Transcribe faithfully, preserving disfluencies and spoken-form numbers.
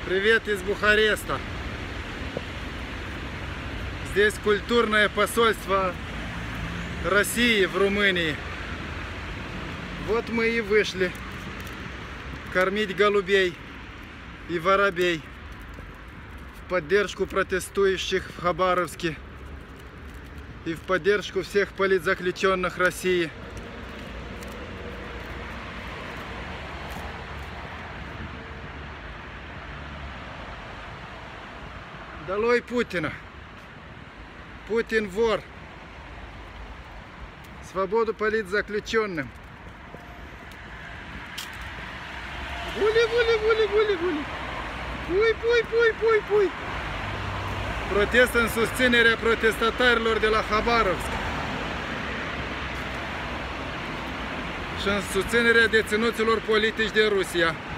Привет из Бухареста. Здесь культурное посольство России в Румынии. Вот мы и вышли кормить голубей и воробей в поддержку протестующих в Хабаровске и в поддержку всех политзаключенных России. Долой Путина! Путин вор! Свободу политзаключенным! Гули, гули, guli, guli, guli! Pui, pui, pui, pui, pui! Protest în susținerea protestatarilor de la Habarovsk și în susținerea deținuților politici de Rusia.